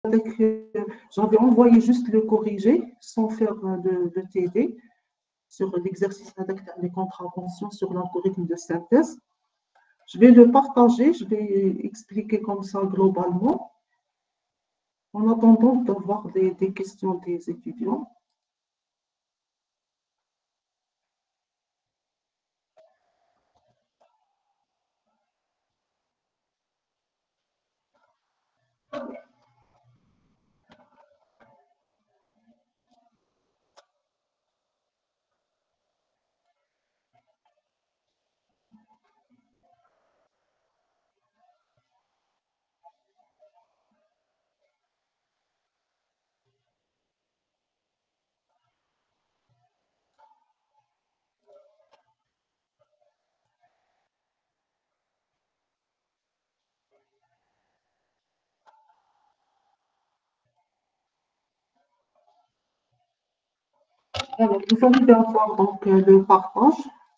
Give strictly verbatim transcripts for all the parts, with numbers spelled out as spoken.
j'avais envoyé juste le corriger sans faire de, de T D sur l'exercice des contraventions sur l'algorithme de synthèse. Je vais le partager, je vais expliquer comme ça globalement, en attendant d'avoir des, des questions des étudiants. Alors, vous arrivez à voir donc le partage.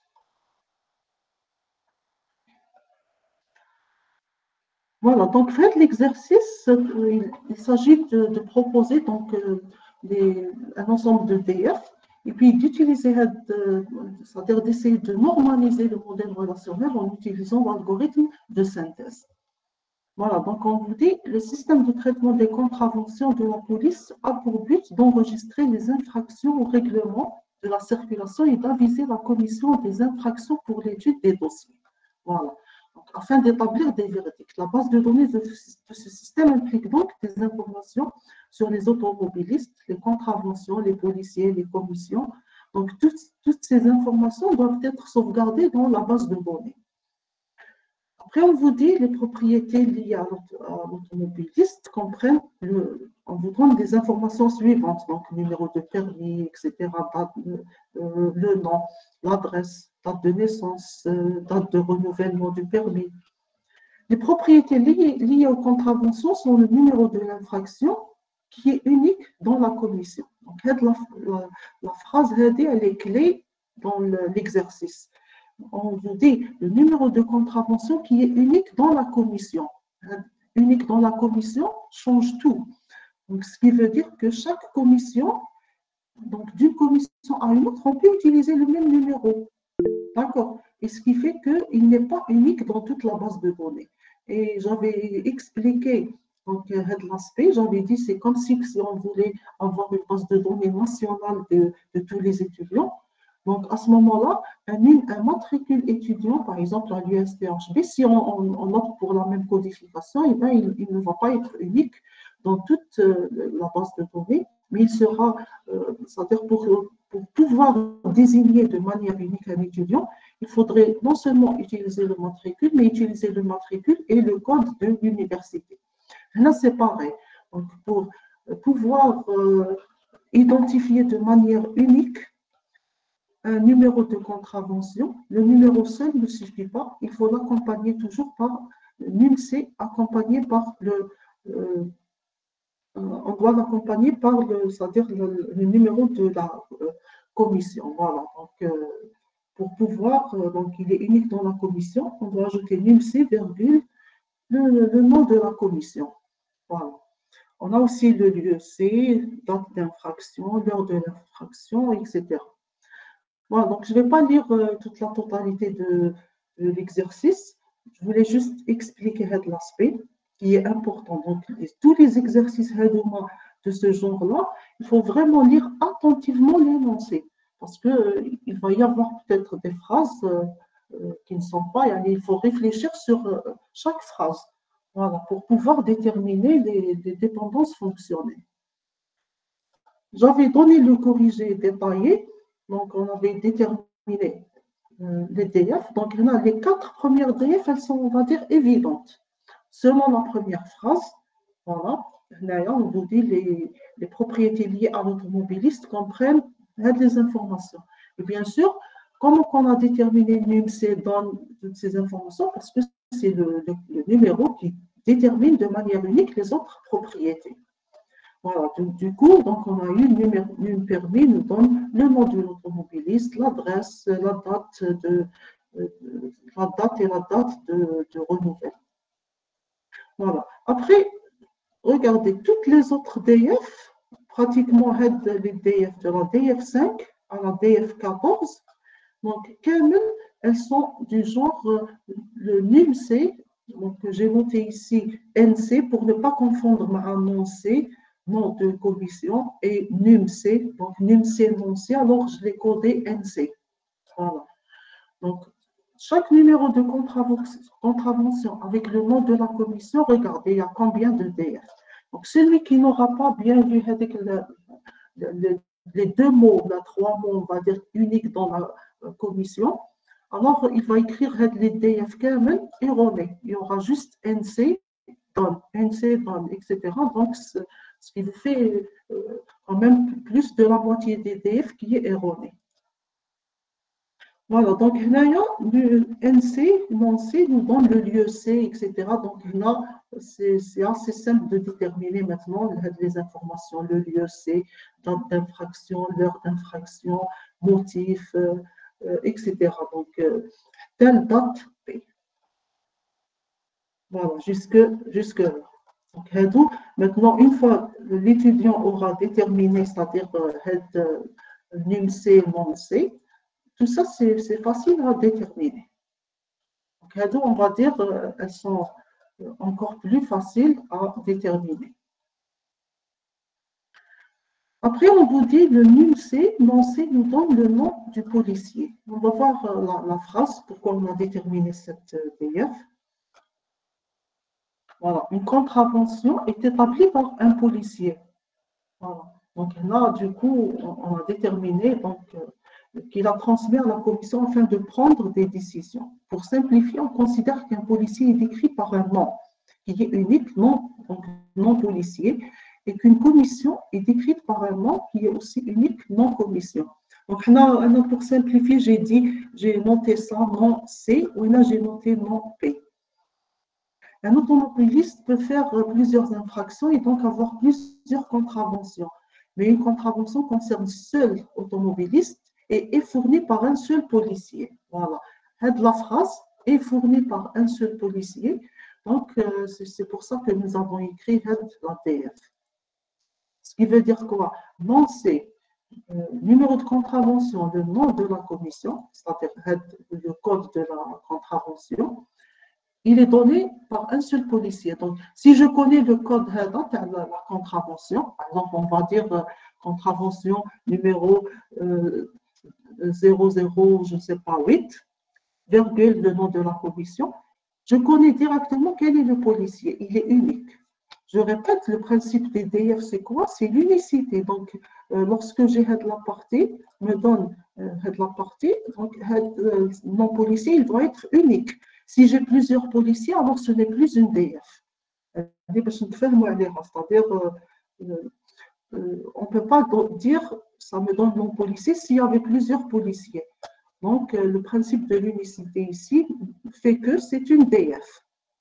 Voilà, donc faites l'exercice. Il, il s'agit de, de proposer donc des, un ensemble de D F et puis d'utiliser, c'est-à-dire d'essayer de normaliser le modèle relationnel en utilisant l'algorithme de synthèse. Voilà, donc on vous dit, le système de traitement des contraventions de la police a pour but d'enregistrer les infractions au règlement de la circulation et d'aviser la commission des infractions pour l'étude des dossiers. Voilà. Donc, afin d'établir des verdicts. La base de données de, de ce système implique donc des informations sur les automobilistes, les contraventions, les policiers, les commissions. Donc, toutes, toutes ces informations doivent être sauvegardées dans la base de données. Après, on vous dit les propriétés liées à l'automobiliste comprennent, le, on vous donne des informations suivantes, donc numéro de permis, et cetera, date, euh, le nom, l'adresse, date de naissance, euh, date de renouvellement du permis. Les propriétés liées, liées aux contraventions sont le numéro de l'infraction qui est unique dans la commission. Donc, la, la, la phrase elle est clé dans l'exercice. On vous dit le numéro de contravention qui est unique dans la commission. Unique dans la commission change tout. Donc, ce qui veut dire que chaque commission, donc d'une commission à une autre, on peut utiliser le même numéro. D'accord. Et ce qui fait qu'il n'est pas unique dans toute la base de données. Et j'avais expliqué donc l'aspect, j'avais dit c'est comme si, si on voulait avoir une base de données nationale de, de tous les étudiants. Donc, à ce moment-là, un, un matricule étudiant, par exemple à l'U S P H B, si on, on, on opte pour la même codification, eh bien, il, il ne va pas être unique dans toute euh, la base de données, mais il sera, euh, c'est-à-dire pour, pour pouvoir désigner de manière unique un étudiant, il faudrait non seulement utiliser le matricule, mais utiliser le matricule et le code de l'université. Là, c'est pareil. Donc, pour pouvoir euh, identifier de manière unique un numéro de contravention, le numéro seul ne suffit pas, il faut l'accompagner toujours par N U M C, accompagné par le, euh, on doit l'accompagner par le, c'est-à-dire le, le numéro de la euh, commission. Voilà. Donc, euh, pour pouvoir, euh, donc il est unique dans la commission, on doit ajouter N U M C, virgule, le, le nom de la commission. Voilà. On a aussi le lieu C, date d'infraction, l'heure de l'infraction, et cetera. Voilà, donc je ne vais pas lire euh, toute la totalité de, de l'exercice. Je voulais juste expliquer l'aspect qui est important. Donc, les, tous les exercices de ce genre-là, il faut vraiment lire attentivement l'énoncé. Parce qu'il euh, va y avoir peut-être des phrases euh, euh, qui ne sont pas. Il faut réfléchir sur euh, chaque phrase. Voilà, pour pouvoir déterminer les, les dépendances fonctionnelles. J'avais donné le corrigé détaillé. Donc, on avait déterminé euh, les D F. Donc, les quatre premières D F, elles sont, on va dire, évidentes. Selon la première phrase, voilà, là, on vous dit les, les propriétés liées à l'automobiliste comprennent les informations. Et bien sûr, comment on a déterminé N U M C dans toutes ces informations? Parce que c'est le, le, le numéro qui détermine de manière unique les autres propriétés. Voilà, donc, du coup, donc on a eu une permis, nous donne le nom de l'automobiliste, l'adresse, la date de euh, la date et la date de, de renouvellement. Voilà. Après, regardez, toutes les autres D F, pratiquement les D F de la D F cinq à la D F quatorze, donc elles sont du genre euh, le N U M C, donc j'ai noté ici N C pour ne pas confondre un non C, nom de commission, et N U M C, donc N U M C non C, alors je l'ai codé N C. Voilà. Donc, chaque numéro de contravention avec le nom de la commission, regardez, il y a combien de D F. Donc, celui qui n'aura pas bien vu le, le, les deux mots, les trois mots, on va dire, uniques dans la commission, alors il va écrire les D F erronés. Il y aura juste N C, donne, N C, donne, et cetera. Donc, ce qui vous fait euh, quand même plus de la moitié des D F qui est erroné. Voilà, donc le N C, non C nous donne le lieu C, et cetera. Donc là, c'est assez simple de déterminer maintenant les informations, le lieu C, date d'infraction, l'heure d'infraction, motif, euh, euh, et cetera. Donc, euh, telle date P. Voilà, jusque, jusque là. Donc, maintenant, une fois l'étudiant aura déterminé, c'est-à-dire euh, N U M C, non C, tout ça, c'est facile à déterminer. Donc, on va dire qu'elles sont encore plus faciles à déterminer. Après, on vous dit le N U M C, non C nous donne le nom du policier. On va voir la, la phrase, pourquoi on a déterminé cette D F. Voilà, une contravention est établie par un policier. Voilà. Donc là, du coup, on a déterminé donc, qu'il a transmis à la commission afin de prendre des décisions. Pour simplifier, on considère qu'un policier est décrit par un nom qui est unique, non, donc non policier, et qu'une commission est décrite par un nom qui est aussi unique, non commission. Donc là, pour simplifier, j'ai dit, j'ai noté ça non C, ou là j'ai noté non P. Un automobiliste peut faire plusieurs infractions et donc avoir plusieurs contraventions. Mais une contravention concerne seul automobiliste et est fournie par un seul policier. Voilà. La phrase est fournie par un seul policier. Donc, c'est pour ça que nous avons écrit la D F. Ce qui veut dire quoi? Non, c'est le numéro de contravention, le nom de la commission, c'est-à-dire le code de la contravention. Il est donné par un seul policier. Donc, si je connais le code de la contravention, par exemple, on va dire euh, contravention numéro euh, zéro zéro, je ne sais pas, huit, virgule, le nom de la commission, je connais directement quel est le policier. Il est unique. Je répète, le principe des D F, c'est quoi? C'est l'unicité. Donc, euh, lorsque j'ai de la partie, me donne euh, de la partie, donc euh, mon policier, il doit être unique. Si j'ai plusieurs policiers, alors ce n'est plus une D F. C'est-à-dire, euh, euh, on ne peut pas dire ça me donne mon policier s'il y avait plusieurs policiers. Donc, euh, le principe de l'unicité ici fait que c'est une D F.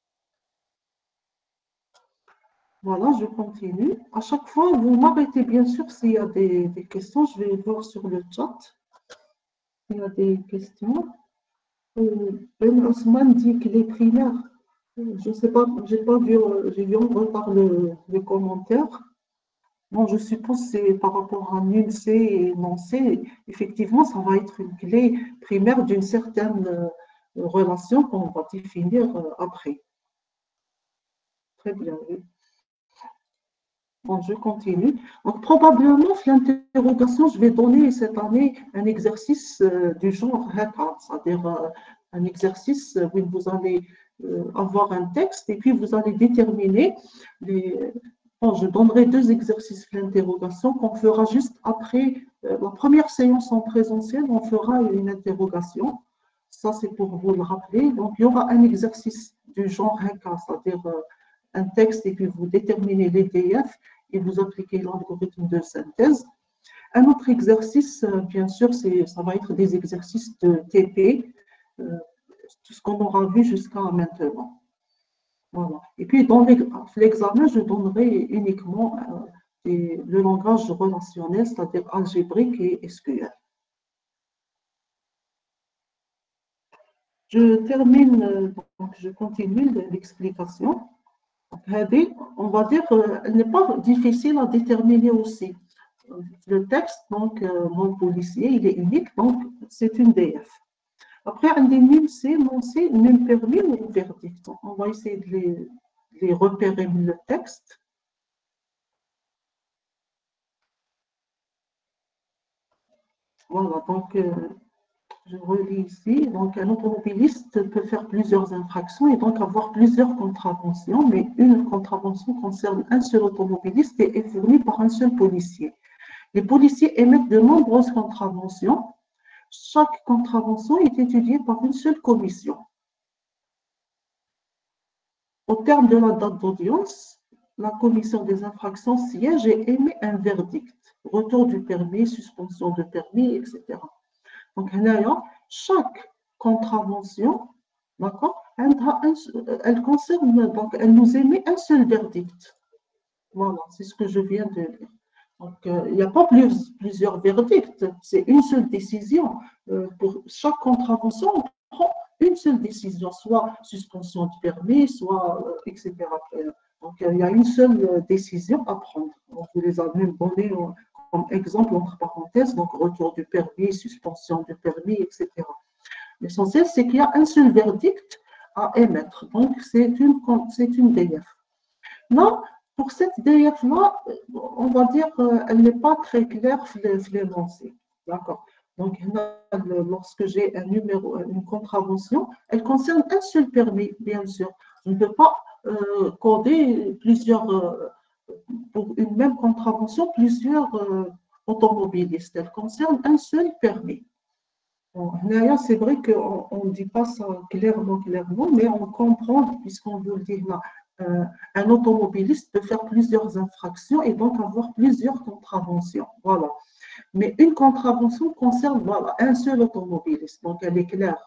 Voilà, je continue. À chaque fois, vous m'arrêtez bien sûr s'il y a des, des questions. Je vais voir sur le chat. Il y a des questions. Ben Osman dit qu'il est primaire. Je ne sais pas, j'ai pas vu, j'ai vu en retard le, le commentaire. Bon, je suppose que c'est par rapport à N U M C et non C. Effectivement, ça va être une clé primaire d'une certaine euh, relation qu'on va définir euh, après. Très bien, oui. Bon, je continue. Donc, probablement, l'interrogation, je vais donner cette année un exercice euh, du genre Hackathon, c'est-à-dire euh, un exercice où vous allez euh, avoir un texte et puis vous allez déterminer les. Bon, je donnerai deux exercices d'interrogation qu'on fera juste après euh, la première séance en présentiel. On fera une interrogation. Ça, c'est pour vous le rappeler. Donc, il y aura un exercice du genre Hackathon, c'est-à-dire euh, un texte et puis vous déterminez les D F et vous appliquez l'algorithme de synthèse. Un autre exercice, bien sûr, ça va être des exercices de T P, euh, tout ce qu'on aura vu jusqu'à maintenant. Voilà. Et puis, dans l'examen, je donnerai uniquement euh, des, le langage relationnel, c'est-à-dire algébrique et S Q L. Je termine, donc je continue l'explication. On va dire qu'elle n'est pas difficile à déterminer aussi. Le texte, donc, non policier, il est unique, donc c'est une D F. Après, un des nuls C, non C, nul permis ou verdict. On va essayer de les, de les repérer le texte. Voilà, donc euh, je relis ici. Donc, un automobiliste peut faire plusieurs infractions et donc avoir plusieurs contraventions, mais une contravention concerne un seul automobiliste et est fournie par un seul policier. Les policiers émettent de nombreuses contraventions. Chaque contravention est étudiée par une seule commission. Au terme de la date d'audience, la commission des infractions siège et émet un verdict. Retour du permis, suspension de permis, et cetera. Donc, chaque contravention, d'accord, elle, elle concerne, donc, elle nous émet un seul verdict. Voilà, c'est ce que je viens de dire. Donc, euh, il n'y a pas plus, plusieurs verdicts, c'est une seule décision. Euh, pour chaque contravention, on prend une seule décision, soit suspension de permis, soit, euh, et cetera. Donc, euh, il y a une seule décision à prendre. On vous les a même donné comme exemple entre parenthèses, donc retour du permis, suspension du permis, et cetera. L'essentiel, c'est qu'il y a un seul verdict à émettre. Donc, c'est une, c'est une D F. Non, pour cette D F-là, on va dire qu'elle n'est pas très claire l'énoncé. D'accord. Donc, lorsque j'ai un numéro, une contravention, elle concerne un seul permis, bien sûr. Je ne peux pas euh, coder plusieurs, euh, pour une même contravention, plusieurs euh, automobilistes. Elle concerne un seul permis. Bon, c'est vrai qu'on ne dit pas ça clairement, clairement, mais on comprend, puisqu'on veut le dire là, euh, un automobiliste peut faire plusieurs infractions et donc avoir plusieurs contraventions. Voilà. Mais une contravention concerne voilà, un seul automobiliste, donc elle est claire.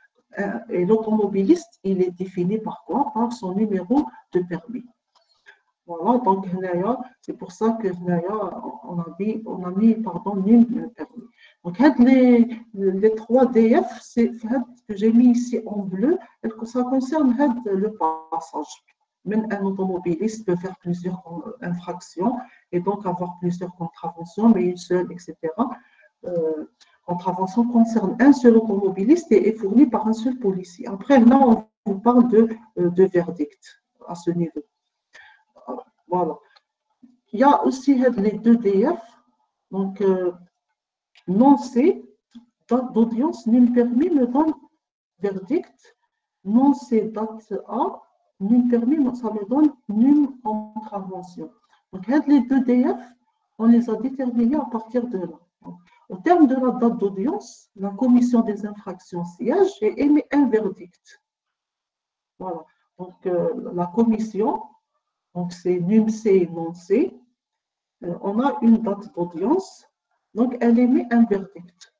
Et l'automobiliste, il est défini par quoi? Par son numéro de permis. Voilà, donc c'est pour ça que on a mis, on a mis pardon, nul permis. Donc, les, les trois D F, c'est que j'ai mis ici en bleu, ça concerne le passage. Même un automobiliste peut faire plusieurs infractions et donc avoir plusieurs contraventions, mais une seule, et cetera. Euh, contravention concerne un seul automobiliste et est fournie par un seul policier. Après, là, on vous parle de, de verdict à ce niveau. Voilà. Il y a aussi les deux D F, donc euh, non C, date d'audience, nul permis me donne verdict, non C, date A, nul permis, ça me donne nulle contravention. Donc les deux D F, on les a déterminés à partir de là. Donc, au terme de la date d'audience, la commission des infractions siège et émet un verdict. Voilà. Donc euh, la commission, donc c'est nul C, non C, on a une date d'audience, donc elle émet un verdict.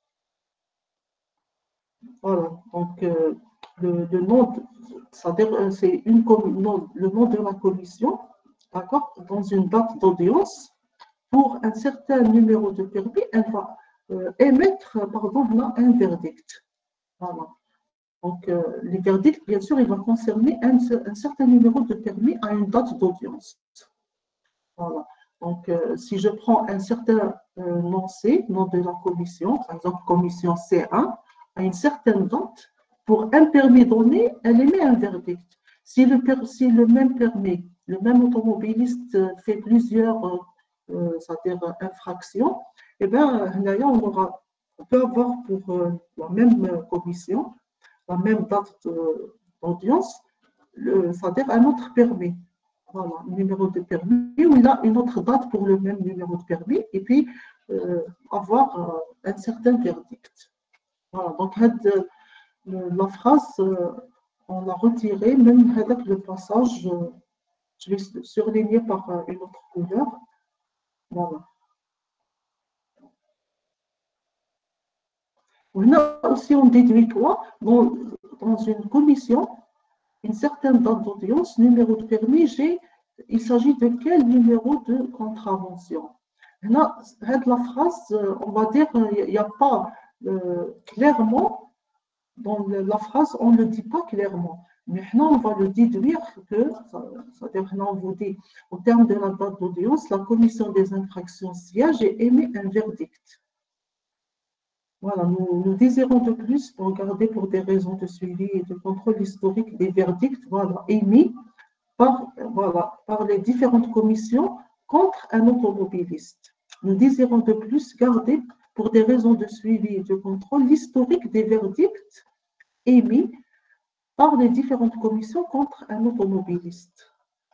Voilà, donc euh, le, le, nom, c'est-à-dire c'est une non, le nom de la commission, d'accord, dans une date d'audience, pour un certain numéro de permis, elle va euh, émettre, pardon, là, un verdict. Voilà. Donc, euh, les verdicts, bien sûr, il va concerner un, un certain numéro de permis à une date d'audience. Voilà. Donc, euh, si je prends un certain euh, nom C, nom de la commission, par exemple commission C un, à une certaine date, pour un permis donné, elle émet un verdict. Si le, si le même permis, le même automobiliste fait plusieurs euh, euh, c'est-à-dire infractions, eh bien, on, aura, on peut avoir pour euh, la même commission, la même date d'audience, c'est-à-dire un autre permis. Voilà, numéro de permis, ou il a une autre date pour le même numéro de permis, et puis euh, avoir euh, un certain verdict. Voilà, donc euh, la phrase, euh, on l'a retirée, même avec le passage, euh, je l'ai surligné par euh, une autre couleur. Voilà. Là aussi, on déduit quoi? Dans, dans une commission, une certaine date d'audience, numéro de permis, j'ai il s'agit de quel numéro de contravention? Là, la phrase, on va dire, il n'y a pas euh, clairement, dans la phrase, on ne le dit pas clairement. Mais maintenant, on va le déduire que, c'est-à-dire que on vous dit, au terme de la date d'audience, la commission des infractions siège et émet un verdict. Voilà, nous, nous désirons de plus pour garder pour des raisons de suivi et de contrôle historique des verdicts voilà, émis par, voilà, par les différentes commissions contre un automobiliste. Nous désirons de plus garder pour des raisons de suivi et de contrôle l'historique des verdicts émis par les différentes commissions contre un automobiliste.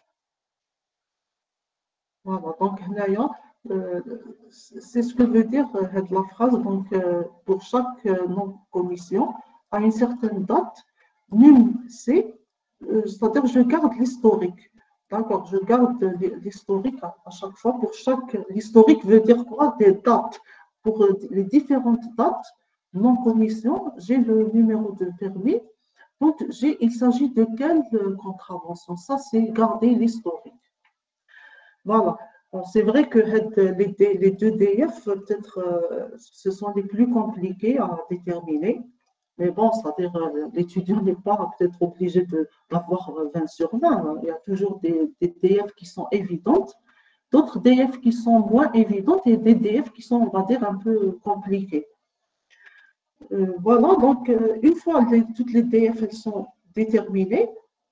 Voilà, donc euh, c'est ce que veut dire euh, la phrase. Donc, euh, pour chaque euh, non-commission, à une certaine date, num c'est, euh, c'est-à-dire je garde l'historique. D'accord, je garde l'historique à, à chaque fois. Pour chaque, l'historique veut dire quoi? Des dates. Pour euh, les différentes dates non-commission, j'ai le numéro de permis. Donc, il s'agit de quelle contravention? Ça, c'est garder l'historique. Voilà. C'est vrai que les deux D F, peut-être, euh, ce sont les plus compliqués à déterminer. Mais bon, c'est-à-dire, euh, l'étudiant n'est pas peut-être obligé d'avoir vingt sur vingt. Hein. Il y a toujours des, des D F qui sont évidentes, d'autres D F qui sont moins évidentes et des D F qui sont, on va dire, un peu compliqués. Euh, voilà, donc, euh, une fois les, toutes les D F elles sont déterminées,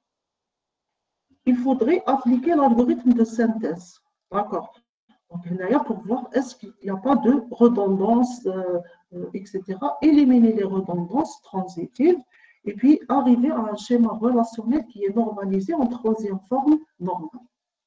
il faudrait appliquer l'algorithme de synthèse. D'accord. Donc, d'ailleurs, pour voir est-ce qu'il n'y a pas de redondance, euh, euh, et cetera. Éliminer les redondances transitives et puis arriver à un schéma relationnel qui est normalisé en troisième forme normale.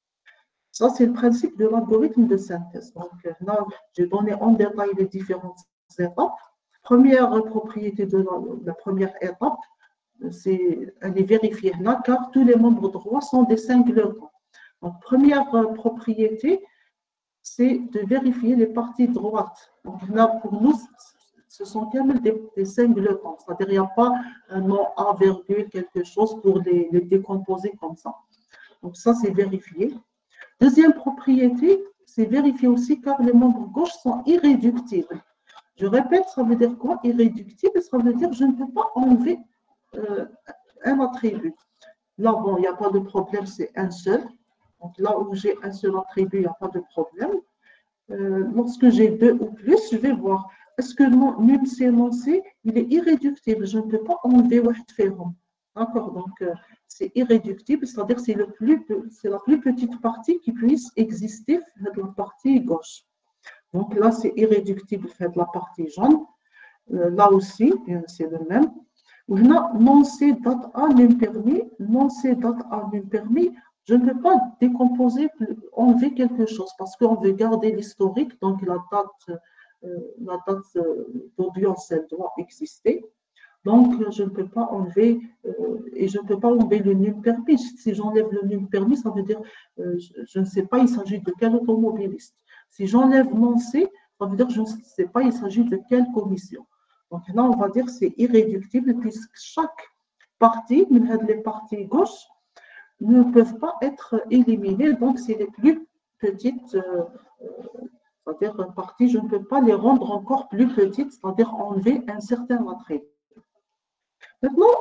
Ça, c'est le principe de l'algorithme de synthèse. Donc, là, j'ai donné en détail les différentes étapes. Première propriété de la, la première étape, c'est elle est vérifiée là, car tous les membres droits sont des singletons. Donc, première propriété, c'est de vérifier les parties droites. Donc là, pour nous, ce sont quand même des, des singletons, c'est-à-dire qu'il n'y a pas un nom A, virgule, quelque chose pour les, les décomposer comme ça. Donc ça, c'est vérifié. Deuxième propriété, c'est vérifier aussi car les membres gauche sont irréductibles. Je répète, ça veut dire quoi? Irréductible, ça veut dire que je ne peux pas enlever euh, un attribut. Là, bon, il n'y a pas de problème, c'est un seul. Donc là où j'ai un seul attribut, il n'y a pas de problème. Euh, lorsque j'ai deux ou plus, je vais voir. Est-ce que mon num c'est énoncé, il est irréductible. Je ne peux pas enlever wahed fihom. D'accord, donc euh, c'est irréductible, c'est-à-dire c'est le plus, c'est la plus petite partie qui puisse exister de la partie gauche. Donc là, c'est irréductible fait de la partie jaune. Euh, là aussi, c'est le même. Maintenant, non c'est date A num permis, non c'est date A num permis. Je ne peux pas décomposer, enlever quelque chose parce qu'on veut garder l'historique, donc la date, euh, la date euh, d'audience, elle doit exister. Donc, je ne peux pas enlever, euh, et je ne peux pas enlever le num permis. Si j'enlève le num permis, ça veut dire, euh, je, je ne sais pas, il s'agit de quel automobiliste. Si j'enlève non C, ça veut dire que je ne sais pas, il s'agit de quelle commission. Donc là, on va dire que c'est irréductible puisque chaque partie, même les parties gauches, ne peuvent pas être éliminées. Donc, c'est les plus petites, euh, c'est-à-dire parties, je ne peux pas les rendre encore plus petites, c'est-à-dire enlever un certain attrait. Maintenant,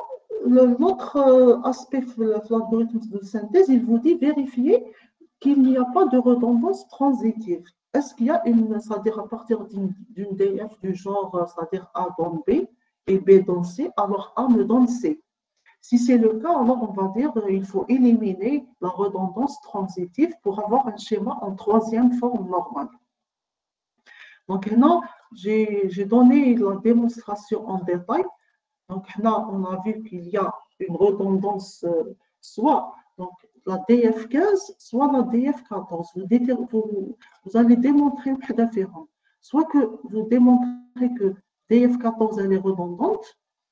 l'autre aspect de l'algorithme de synthèse, il vous dit vérifier qu'il n'y a pas de redondance transitive. Est-ce qu'il y a une, c'est-à-dire à partir d'une D F du genre, c'est-à-dire A donne B et B donne C, alors A me donne C. Si c'est le cas, alors on va dire qu'il faut éliminer la redondance transitive pour avoir un schéma en troisième forme normale. Donc maintenant, j'ai donné la démonstration en détail. Donc là, on a vu qu'il y a une redondance, euh, soit donc, la D F quinze, soit la D F quatorze. Vous, vous, vous allez démontrer une différence. Soit que vous démontrez que D F quatorze elle est redondante,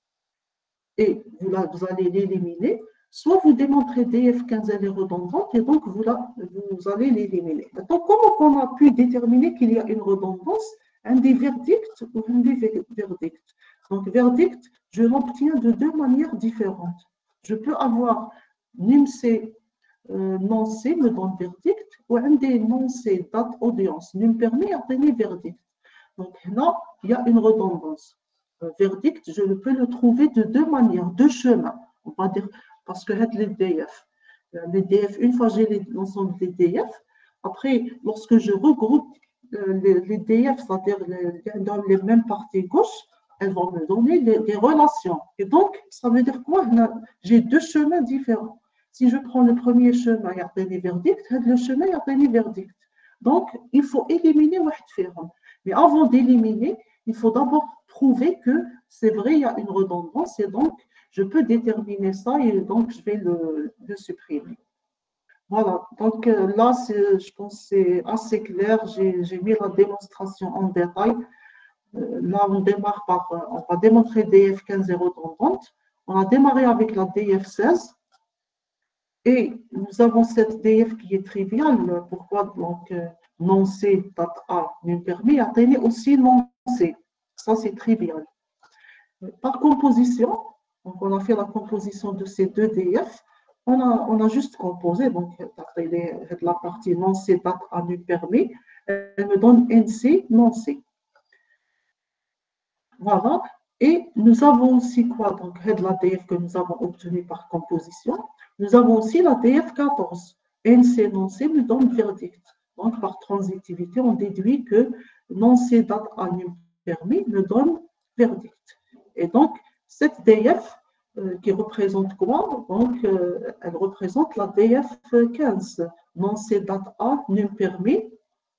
et vous, la, vous allez l'éliminer, soit vous démontrez D F quinze elle est redondante et donc vous, la, vous allez l'éliminer. Donc, comment on a pu déterminer qu'il y a une redondance? Un des verdicts ou un des verdicts. Donc, verdict, je l'obtiens de deux manières différentes. Je peux avoir num C, euh, non C me donne verdict, ou un des non C, date audience, num permet à donner verdict. Donc là, il y a une redondance. Un verdict, je peux le trouver de deux manières, deux chemins. On va dire parce que les D F, les D F, une fois j'ai l'ensemble des D F, après, lorsque je regroupe les, les D F, c'est-à-dire les, dans les mêmes parties gauche, elles vont me donner des, des relations. Et donc, ça veut dire quoi? J'ai deux chemins différents. Si je prends le premier chemin, il y a un verdict, le chemin, il y a un verdict. Donc, il faut éliminer واحد فيهم. Mais avant d'éliminer, il faut d'abord prouver que c'est vrai, il y a une redondance et donc je peux déterminer ça et donc je vais le, le supprimer. Voilà, donc euh, là, je pense que c'est assez clair. J'ai mis la démonstration en détail. Euh, là, on démarre par, euh, on va démontrer D F quinze et redondante. On a démarré avec la D F seize. Et nous avons cette D F qui est triviale. Pourquoi donc euh, non C, date A, nul permis, atteignez aussi non C. Ça, c'est trivial. Par composition, donc on a fait la composition de ces deux D F. On a, on a juste composé, donc la partie non C, date A, nul permis. Elle me donne N C, non C. Voilà. Et nous avons aussi quoi? Donc, la D F que nous avons obtenue par composition. Nous avons aussi la D F quatorze. N C, non C me donne verdict. Donc, par transitivité, on déduit que non C, date A, nul permis me donne verdict. Et donc, cette D F euh, qui représente quoi? Donc, euh, elle représente la D F quinze. Non C, date A, nul permis.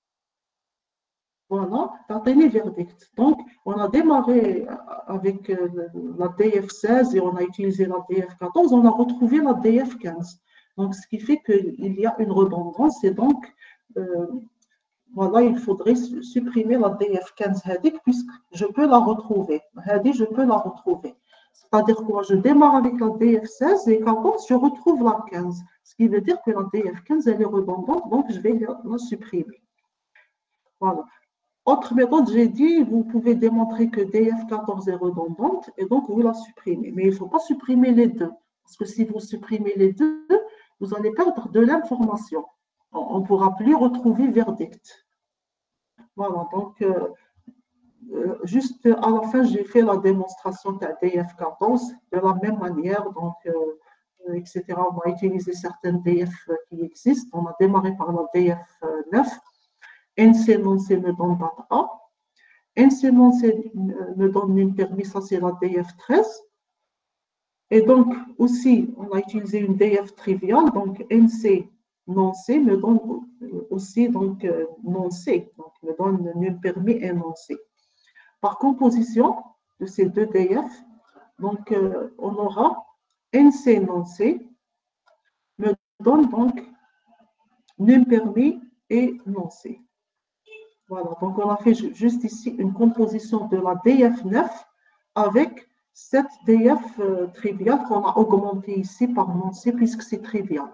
Voilà, d'atteindre verdict. Donc, on a démarré avec la D F seize et on a utilisé la D F quatorze, on a retrouvé la D F quinze. Donc, ce qui fait qu'il y a une redondance et donc, euh, voilà, il faudrait supprimer la D F quinze hadik puisque je peux la retrouver. Hadik, je peux la retrouver. C'est-à-dire que je démarre avec la D F seize et quatorze, je retrouve la quinze. Ce qui veut dire que la D F quinze, elle est redondante, donc je vais la supprimer. Voilà. Autre méthode, j'ai dit, vous pouvez démontrer que D F quatorze est redondante et donc vous la supprimez. Mais il ne faut pas supprimer les deux. Parce que si vous supprimez les deux, vous allez perdre de l'information. On ne pourra plus retrouver verdict. Voilà, donc euh, euh, juste à la fin, j'ai fait la démonstration de la D F quatorze de la même manière. Donc, euh, et cetera. On va utiliser certaines D F qui existent. On a démarré par la D F neuf. N C, non C me donne date A. N C, non C me donne une permis, ça c'est la D F treize. Et donc, aussi, on a utilisé une D F triviale, donc N C, non C me donne aussi donc, non C, donc me donne nul permis et non C. Par composition de ces deux D F, donc euh, on aura N C, non C me donne donc nul permis et non C. Voilà, donc on a fait juste ici une composition de la D F neuf avec cette D F euh, triviale qu'on a augmentée ici par non C puisque c'est trivial.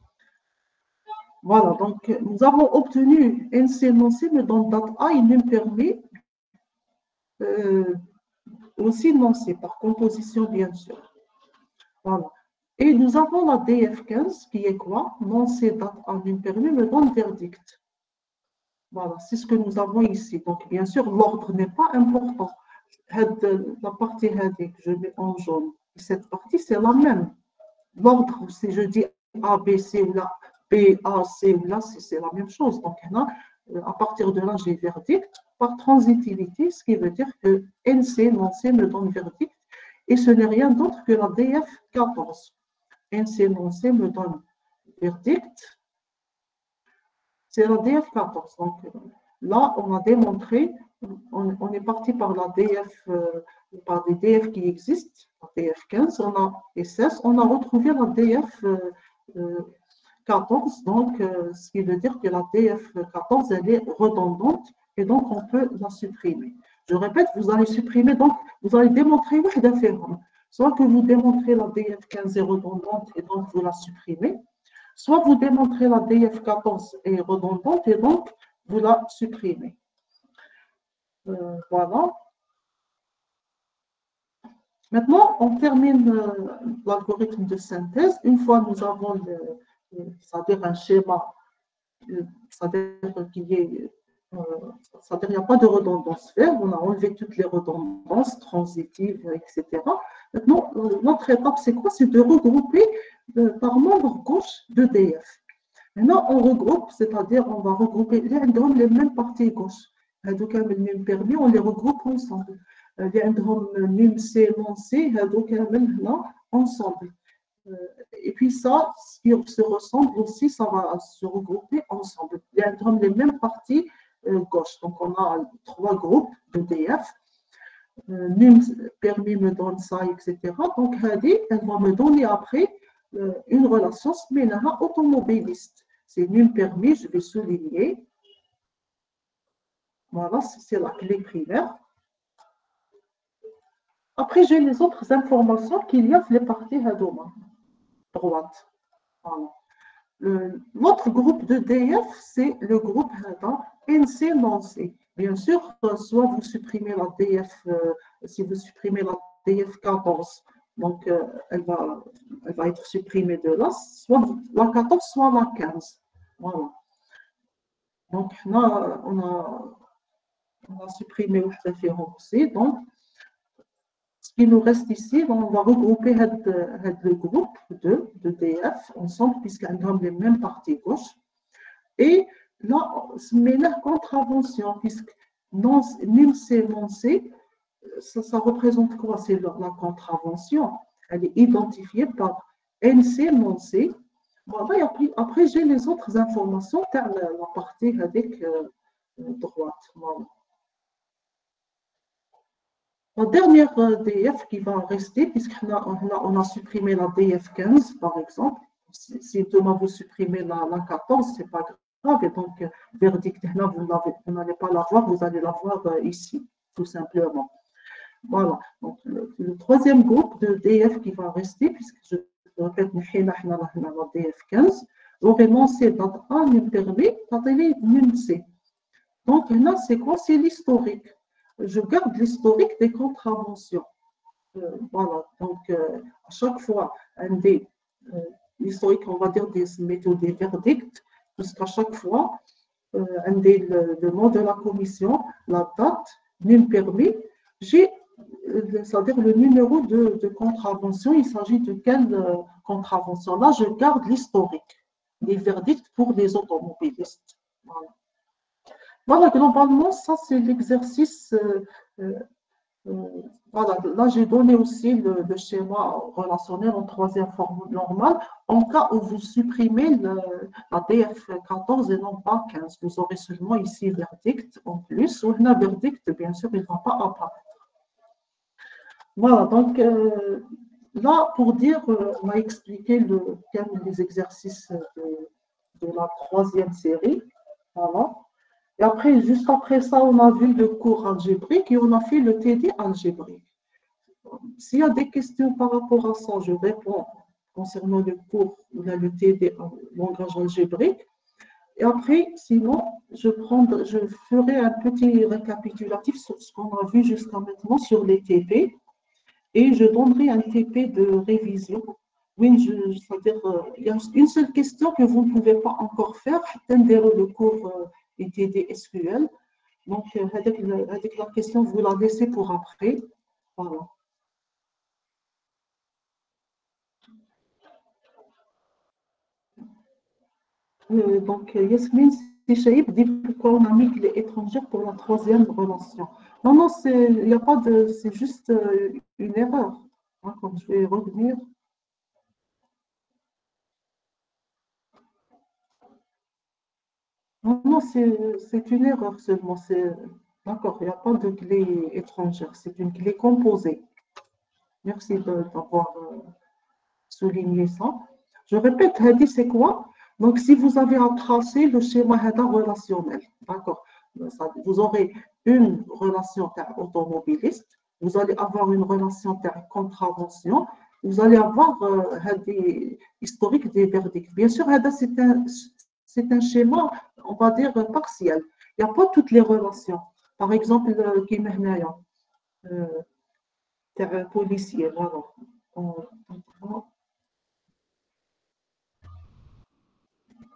Voilà, donc nous avons obtenu N C non C, mais dans date A, il nous permet euh, aussi non C, par composition bien sûr. Voilà. Et nous avons la D F quinze qui est quoi? Non C, date A, nous permet, me donne verdict. Voilà, c'est ce que nous avons ici. Donc, bien sûr, l'ordre n'est pas important. La partie que je mets en jaune, cette partie, c'est la même. L'ordre, si je dis A, B, C ou là, B, A, C ou là, c'est la même chose. Donc, là, à partir de là, j'ai verdict par transitivité, ce qui veut dire que N C, non C me donne verdict. Et ce n'est rien d'autre que la D F quatorze. N C, non C me donne verdict. C'est la D F quatorze. Donc là, on a démontré, on, on est parti par la D F, euh, par des D F qui existent, la D F quinze, on a et seize, on a retrouvé la D F euh, quatorze, donc euh, ce qui veut dire que la D F quatorze, elle est redondante et donc on peut la supprimer. Je répète, vous allez supprimer, donc vous allez démontrer soit que vous démontrez la D F quinze est redondante et donc vous la supprimez, soit vous démontrez la D F quatorze est redondante et donc vous la supprimez. Euh, voilà. Maintenant, on termine euh, l'algorithme de synthèse. Une fois nous avons, c'est-à-dire un schéma, c'est-à-dire qu'il y ait Euh, C'est-à-dire qu'il n'y a pas de redondance ferme, on a enlevé toutes les redondances transitives, et cetera. Maintenant, notre étape, c'est quoi? C'est de regrouper euh, par membre gauche de D F. Maintenant, on regroupe, c'est-à-dire on va regrouper les mêmes parties gauche. Donc, les mêmes permis, on les regroupe ensemble. Les mêmes C, non C, donc ensemble. Et puis ça, ce qui se ressemble aussi, ça va se regrouper ensemble. Il y a les mêmes parties euh, gauche. Donc on a trois groupes de D F. Euh, num permis me donne ça, et cetera. Donc Hadi, elle va me donner après euh, une relation similaire automobiliste. C'est num permis, je vais souligner. Voilà, c'est la clé primaire. Après, j'ai les autres informations qu'il y a les parties Hadoma, droite. Voilà. L'autre groupe de D F, c'est le groupe N C non C. Bien sûr, soit vous supprimez la D F, euh, si vous supprimez la D F quatorze, donc euh, elle, va, elle va être supprimée de là, soit la quatorze, soit la quinze. Voilà. Donc là, on a, on a supprimé le référence aussi. Donc, ce qui nous reste ici, on va regrouper le groupe de, de D F ensemble, puisqu'elles ont les mêmes parties gauche. Et là, mais la contravention, puisque non, nul C, non C, ça, ça représente quoi? C'est la, la contravention. Elle est identifiée par N C, non C. Voilà, et après, après j'ai les autres informations, car la, la partie avec euh, droite. Voilà. La dernière euh, D F qui va rester, puisqu'on a, on a, on a supprimé la D F quinze, par exemple. Si, si demain vous supprimez la, la quatorze, ce n'est pas grave. Et donc, euh, verdict, là, vous n'allez pas l'avoir, vous allez l'avoir euh, ici, tout simplement. Voilà. Donc, le, le troisième groupe de D F qui va rester, puisque je répète, la D F quinze, aurait lancé date A, nul permis, date nul C. Donc, là, c'est quoi? C'est l'historique. Je garde l'historique des contraventions. Euh, voilà, donc euh, à chaque fois, un des, euh, l'historique, on va dire, des méthodes des verdicts, jusqu'à chaque fois, euh, un des, le, le nom de la commission, la date, nul permis, j'ai, euh, c'est-à-dire le numéro de, de contravention, il s'agit de quelle euh, contravention? Là, je garde l'historique des verdicts pour les automobilistes. Voilà. Voilà, globalement, ça, c'est l'exercice. Euh, euh, euh, voilà, là, j'ai donné aussi le, le schéma relationnel en troisième forme normale. En cas où vous supprimez le, la D F quatorze et non pas quinze, vous aurez seulement ici verdict en plus. Ou un verdict, bien sûr, il ne va pas apparaître. Voilà, donc euh, là, pour dire, euh, on a expliqué le thème des exercices de, de la troisième série. Voilà. Et après, juste après ça, on a vu le cours algébrique et on a fait le T D algébrique. S'il y a des questions par rapport à ça, je réponds concernant le cours ou le T D en langage algébrique. Et après, sinon, je, prendre, je ferai un petit récapitulatif sur ce qu'on a vu jusqu'à maintenant sur les T P et je donnerai un T P de révision. Oui, je, c'est-à-dire, euh, il y a une seule question que vous ne pouvez pas encore faire, c'est le cours euh, T D S Q L. Donc, euh, avec, le, avec la question, vous la laissez pour après. Voilà. Euh, donc, Yasmine Sichaïb dit pourquoi on a mis qu'il est étranger pour la troisième relation. Non, non, il n'y a pas de. C'est juste euh, une erreur. D'accord, je vais revenir. Non, non, c'est une erreur seulement. D'accord, il n'y a pas de clé étrangère. C'est une clé composée. Merci d'avoir euh, souligné ça. Je répète, Hadi, c'est quoi? Donc, si vous avez à tracer le schéma Hada relationnel, d'accord, vous aurez une relation automobiliste, vous allez avoir une relation contravention, vous allez avoir euh, Hadi, historique des verdicts. Bien sûr, Hada, c'est un, c'est un schéma, on va dire, partiel. Il n'y a pas toutes les relations. Par exemple, qui euh, terrain policier, voilà. On, on,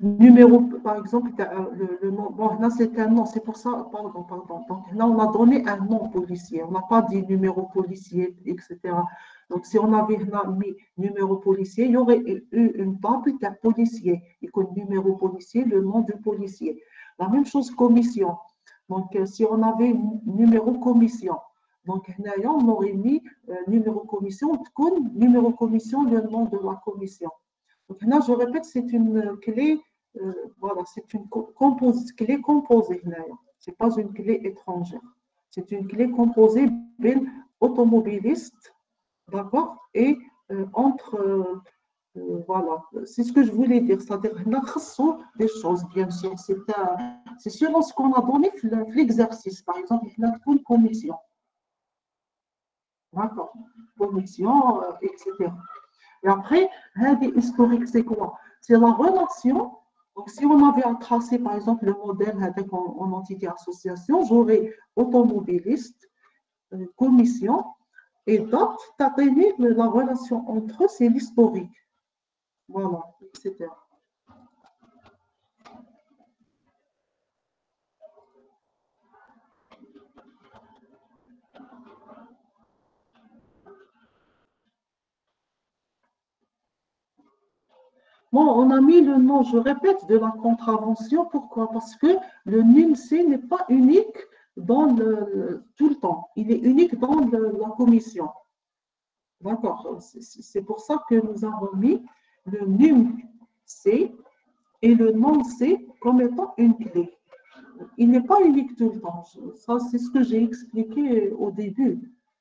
numéro, par exemple, le, le nom, bon, là c'est un nom, c'est pour ça, pardon, pardon. Donc là, on a donné un nom policier, on n'a pas dit numéro policier, et cetera. Donc si on avait là mis numéro policier, il y aurait eu une table d'un policier, et que numéro policier, le nom du policier. La même chose, commission. Donc si on avait numéro commission, donc là, on aurait mis euh, numéro commission, numéro commission, le nom de la commission. Donc là, je répète, c'est une clé. Euh, voilà, c'est une compos clé composée. Ce n'est pas une clé étrangère. C'est une clé composée bien automobiliste, d'accord, et euh, entre, euh, euh, voilà, c'est ce que je voulais dire, c'est-à-dire des choses, bien sûr. C'est selon ce qu'on a donné l'exercice. Par exemple, une commission, d'accord, commission, euh, et cetera. Et après, historique, c'est quoi? C'est la relation. Donc, si on avait à tracer, par exemple, le modèle en, en entité association, j'aurais automobiliste, euh, commission, et date, la relation entre eux, c'est l'historique. Voilà, et cetera. Bon, on a mis le nom, je répète, de la contravention. Pourquoi? Parce que le N U M C n'est pas unique dans le, tout le temps. Il est unique dans le, la commission. D'accord. C'est pour ça que nous avons mis le N U M C et le non-C comme étant une clé. Il n'est pas unique tout le temps. Ça, c'est ce que j'ai expliqué au début.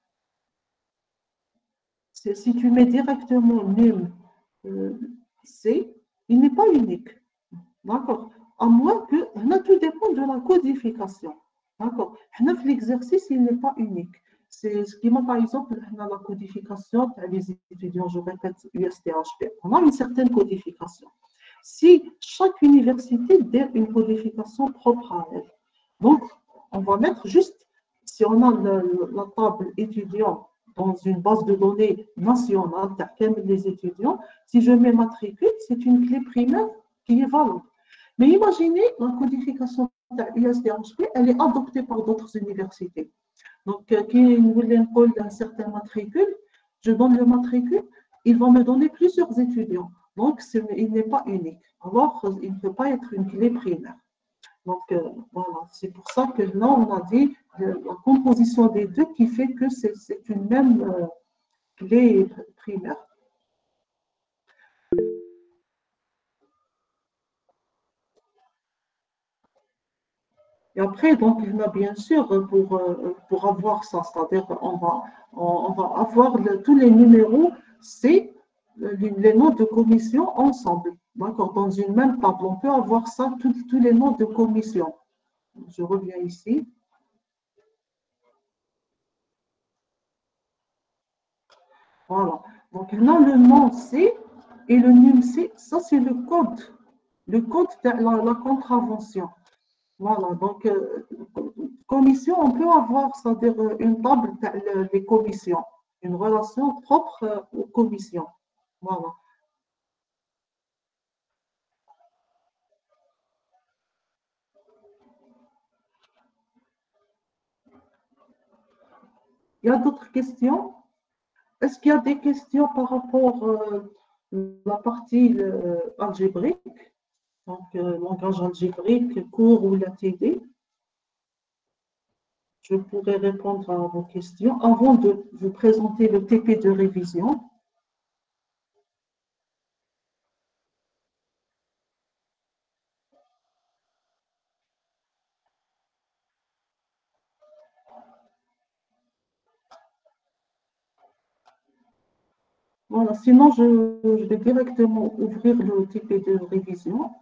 Si tu mets directement N U M C, il n'est pas unique. D'accord. À moins que, tout dépend de la codification. D'accord. L'exercice, il n'est pas unique. C'est ce qui m'a, par exemple, la codification des étudiants, je répète, U S T H P. On a une certaine codification. Si chaque université a une codification propre à elle, donc on va mettre juste, si on a le, la table étudiant dans une base de données nationale, les étudiants, si je mets matricule, c'est une clé primaire qui est valable. Mais imaginez, la codification de U S D H P, elle est adoptée par d'autres universités. Donc, qui voulait un certain matricule, je donne le matricule, ils vont me donner plusieurs étudiants. Donc, il n'est pas unique. Alors, il ne peut pas être une clé primaire. Donc, euh, voilà, c'est pour ça que là, on a dit euh, la composition des deux qui fait que c'est une même euh, clé primaire. Et après, donc, on a bien sûr, pour, pour avoir ça, c'est-à-dire on va, on va avoir le, tous les numéros, c'est les noms de commission ensemble. D'accord, dans une même table, on peut avoir ça, tous, tous les noms de commission. Je reviens ici. Voilà. Donc là, le nom C et le N U M C, ça c'est le code, le code de la, la contravention. Voilà, donc euh, commission, on peut avoir, c'est-à-dire une table des commissions, une relation propre euh, aux commissions. Voilà. Il y a d'autres questions? Est-ce qu'il y a des questions par rapport à euh, la partie euh, algébrique, donc euh, langage algébrique, cours ou la T D? Je pourrais répondre à vos questions avant de vous présenter le T P de révision. Voilà, sinon je, je vais directement ouvrir le T P de révision.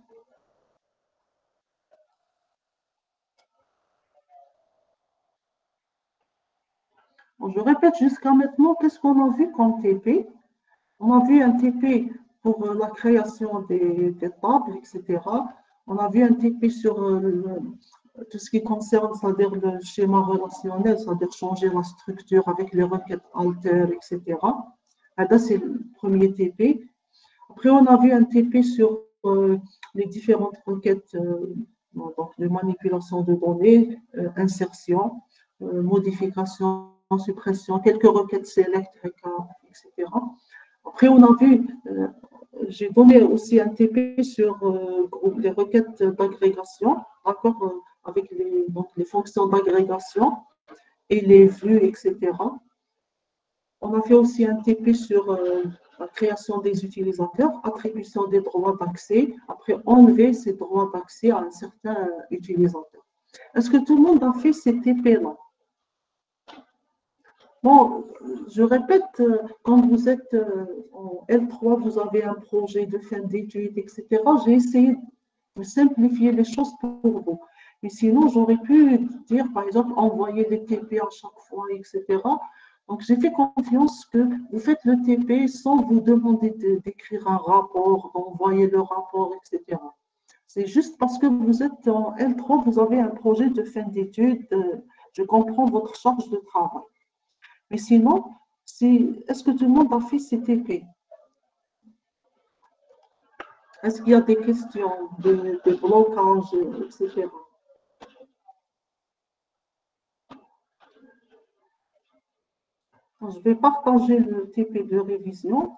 Bon, je répète jusqu'à maintenant, qu'est-ce qu'on a vu comme T P? On a vu un T P pour la création des, des tables, et cetera. On a vu un T P sur le, tout ce qui concerne, c'est-à-dire le schéma relationnel, c'est-à-dire changer la structure avec les requêtes alter, et cetera. Là, c'est le premier T P. Après, on a vu un T P sur euh, les différentes requêtes euh, donc de manipulation de données, euh, insertion, euh, modification, suppression, quelques requêtes select, reca, et cetera. Après, on a vu, euh, j'ai donné aussi un T P sur euh, les requêtes d'agrégation, d'accord, euh, avec les, donc, les fonctions d'agrégation et les vues, et cetera. On a fait aussi un T P sur euh, la création des utilisateurs, attribution des droits d'accès, après enlever ces droits d'accès à un certain utilisateur. Est-ce que tout le monde a fait ces T P-là? Bon, je répète, quand vous êtes en L trois, vous avez un projet de fin d'études, et cetera. J'ai essayé de simplifier les choses pour vous. Mais sinon, j'aurais pu dire, par exemple, envoyer les T P à chaque fois, et cetera. Donc, j'ai fait confiance que vous faites le T P sans vous demander d'écrire un rapport, d'envoyer le rapport, et cetera. C'est juste parce que vous êtes en L trois, vous avez un projet de fin d'études. Je comprends votre charge de travail. Mais sinon, est-ce que tout le monde a fait ces T P? Est-ce qu'il y a des questions de, de blocage, et cetera? Je vais partager le T P de révision.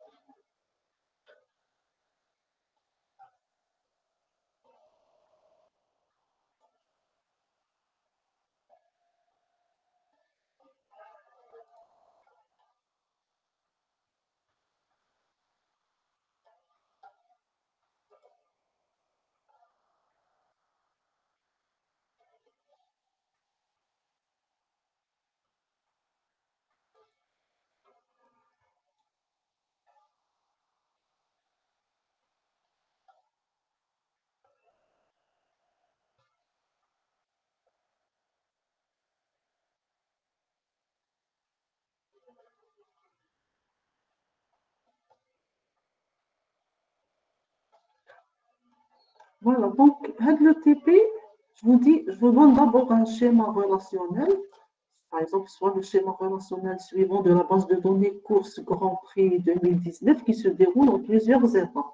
Voilà, donc, avec le T P, je vous dis, je vous donne d'abord un schéma relationnel. Par exemple, soit le schéma relationnel suivant de la base de données course Grand Prix deux mille dix-neuf qui se déroule en plusieurs étapes.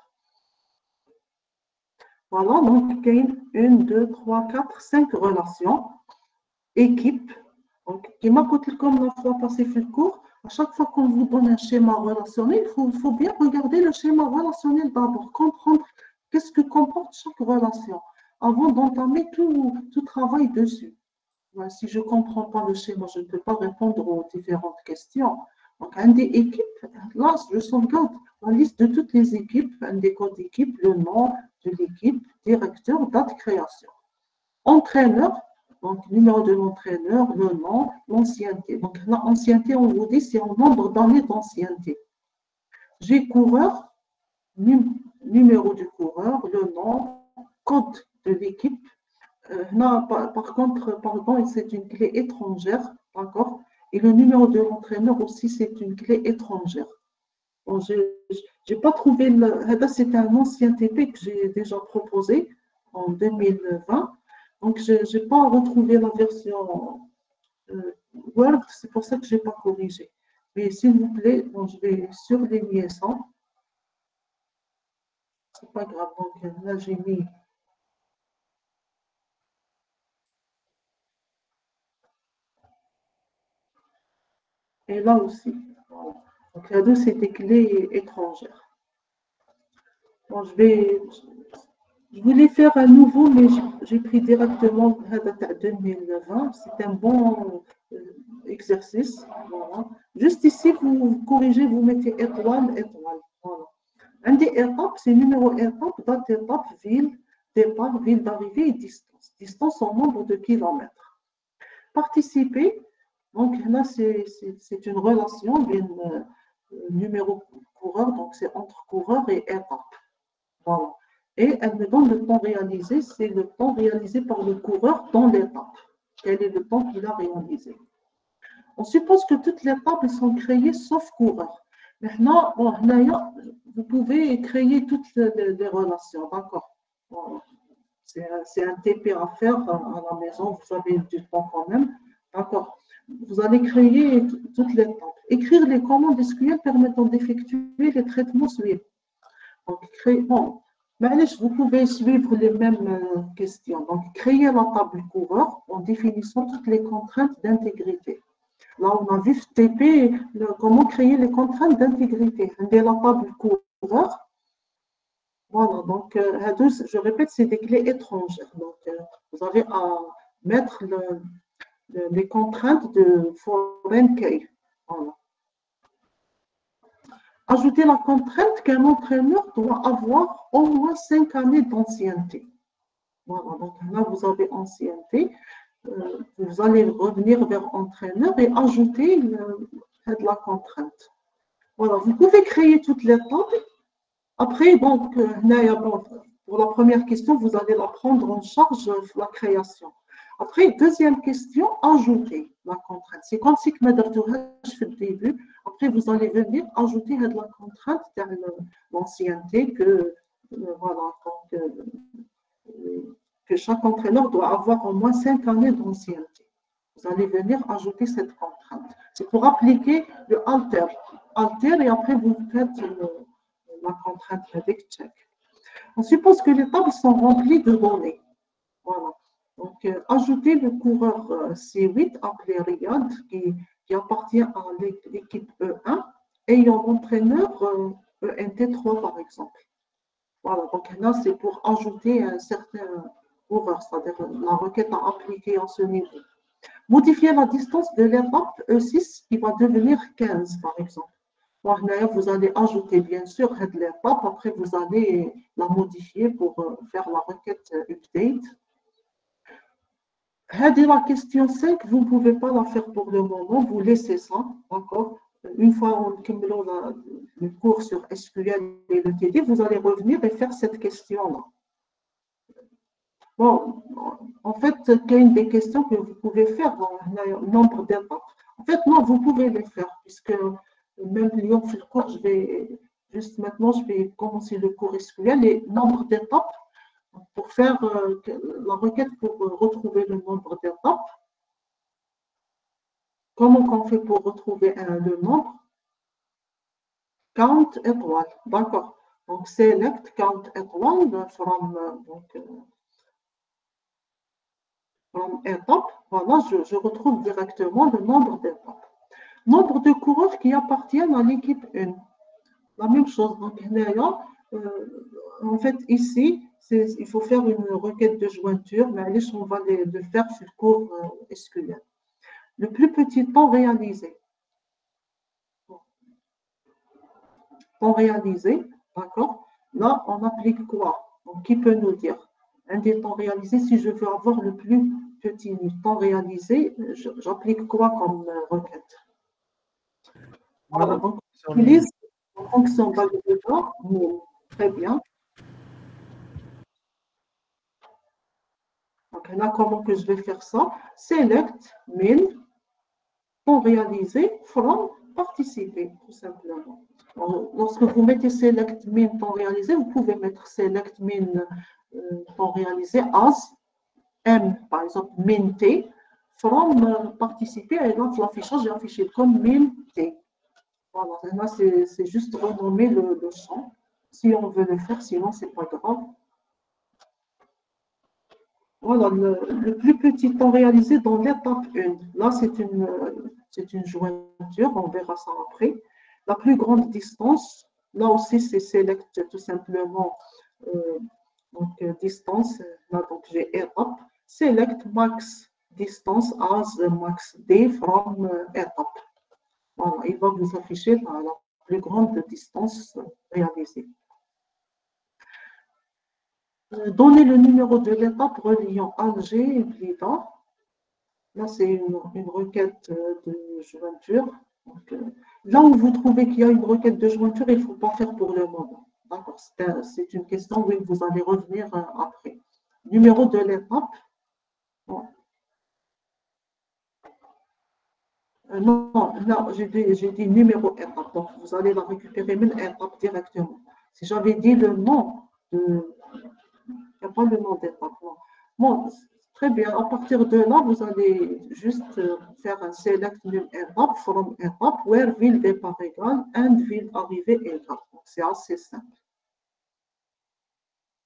Voilà, donc il y a une, deux, trois, quatre, cinq relations. Équipe, donc, qui m'a coûté comme la fois passée fait le cours. À chaque fois qu'on vous donne un schéma relationnel, il faut, faut bien regarder le schéma relationnel d'abord, comprendre qu'est-ce que comporte chaque relation avant d'entamer tout, tout travail dessus. Si je ne comprends pas le schéma, je ne peux pas répondre aux différentes questions. Donc, un des équipes, là, je sauvegarde la liste de toutes les équipes, un des codes d'équipe, le nom de l'équipe, directeur, date, création. Entraîneur, donc numéro de l'entraîneur, le nom, l'ancienneté. Donc, l'ancienneté, on vous dit, c'est en nombre d'années d'ancienneté. J'ai coureur, numéro du coureur, le nom, code de l'équipe. Euh, non, par, par contre, pardon, c'est une clé étrangère, d'accord? Et le numéro de l'entraîneur aussi, c'est une clé étrangère. Bon, je n'ai pas trouvé, le, c'était un ancien T P que j'ai déjà proposé en deux mille vingt. Donc, je n'ai pas retrouvé la version euh, Word, c'est pour ça que je n'ai pas corrigé. Mais s'il vous plaît, bon, je vais surligner ça. C'est pas grave, donc là, j'ai mis. Et là aussi. Donc, là deux, c'est des clés étrangères. Bon, je vais. Je voulais faire un nouveau, mais j'ai pris directement deux mille vingt. C'est un bon exercice. Voilà. Juste ici, vous corrigez, vous mettez étoile, étoile. Voilà. Un des étapes, c'est numéro étape, date étape, ville, départ, ville d'arrivée et distance. Distance en nombre de kilomètres. Participer, donc là, c'est une relation, bien, euh, numéro coureur, donc c'est entre coureur et étape. Voilà. Et elle me donne le temps réalisé, c'est le temps réalisé par le coureur dans l'étape. Quel est le temps qu'il a réalisé? On suppose que toutes les tables sont créées sauf coureur. Maintenant, bon, vous pouvez créer toutes les, les relations, d'accord? Voilà. C'est un T P à faire à la maison, vous avez du temps quand même, d'accord? Vous allez créer toutes les tables. Écrire les commandes S Q L permettant d'effectuer les traitements suivants. Donc, créer, bon, Mais vous pouvez suivre les mêmes questions. Donc, créer la table coureur en définissant toutes les contraintes d'intégrité. Là, on a vu T P, le, comment créer les contraintes d'intégrité. Dès la table coureur, voilà, donc, euh, je répète, c'est des clés étrangères. Donc, euh, vous avez à mettre le, le, les contraintes de foreign key. Voilà. Ajouter la contrainte qu'un entraîneur doit avoir au moins cinq années d'ancienneté. Voilà, donc là, vous avez ancienneté. Euh, vous allez revenir vers entraîneur et ajouter le, la contrainte. Voilà, vous pouvez créer toutes les tables. Après, donc, pour la première question, vous allez la prendre en charge, la création. Après, deuxième question, ajouter la contrainte. C'est comme si que je fais le début. Après, vous allez venir ajouter de la contrainte dans l'ancienneté que, voilà, donc, que chaque entraîneur doit avoir au moins cinq années d'ancienneté. Vous allez venir ajouter cette contrainte. C'est pour appliquer le alter. Alter et après vous faites le, la contrainte avec check. On suppose que les tables sont remplies de données. Voilà. Donc, euh, ajouter le coureur euh, C huit appelé Riyad qui, qui appartient à l'équipe E un ayant l'entraîneur euh, E N T trois par exemple. Voilà. Donc là, c'est pour ajouter un certain coureur, c'est-à-dire la requête à appliquer à ce niveau. Modifier la distance de l'étape E six qui va devenir quinze par exemple. Vous allez ajouter bien sûr l'étape, après vous allez la modifier pour faire la requête update. La question cinq, vous ne pouvez pas la faire pour le moment, vous laissez ça, d'accord? Une fois on termine le cours sur S Q L et le T D, vous allez revenir et faire cette question-là. Bon, en fait, il y a une des questions que vous pouvez faire dans le nombre d'étapes. En fait, non, vous pouvez les faire, puisque même Lyon sur le cours, je vais juste maintenant, je vais commencer le cours S Q L et nombre d'étapes pour faire euh, la requête pour retrouver le nombre d'étapes. Comment on fait pour retrouver un, le nombre? Count étoile, d'accord. Donc, select count étoile from, donc, from étape. Voilà, je, je retrouve directement le nombre d'étapes. Nombre de coureurs qui appartiennent à l'équipe un. La même chose. Donc, euh, en fait, ici, il faut faire une requête de jointure, mais allez, on va les, le faire sur le cours euh, S Q L. Le plus petit temps réalisé. Temps réalisé, d'accord? Là, on applique quoi? Donc, qui peut nous dire? Un des temps réalisés, si je veux avoir le plus petit temps réalisé, j'applique quoi comme euh, requête? Voilà, donc, on utilise la fonction validation, très bien. Donc là, comment que je vais faire ça? Select min, temps réalisé, from, participer, tout simplement. Alors, lorsque vous mettez select min, temps réalisé, vous pouvez mettre select min, euh, temps réalisé, as, m, par exemple, min t, from, euh, participer, et là, l'affichage est affiché comme min t. Voilà, là, c'est juste renommer le, le champ, si on veut le faire, sinon, c'est pas grave. Voilà, le, le plus petit temps réalisé dans l'étape un. Là, c'est une, c'est une jointure, on verra ça après. La plus grande distance, là aussi, c'est select tout simplement euh, donc, distance. Là, donc, j'ai étape. Select max distance as max d from étape. Voilà, il va vous afficher la, la plus grande distance réalisée. Donner le numéro de l'étape reliant Alger et Blida. Là, c'est une, une requête de jointure. Donc, euh, là où vous trouvez qu'il y a une requête de jointure, il ne faut pas faire pour le moment. D'accord, c'est une question où vous allez revenir euh, après. Numéro de l'étape. Bon. Euh, non, non j'ai dit, dit numéro étape. Donc, vous allez la récupérer même étape directement. Si j'avais dit le nom de. Il n'y a pas le nom d'étape. Bon, très bien. À partir de là, vous allez juste faire un select num étape from étape where ville départ égal and ville arrivée égale. Donc, c'est assez simple.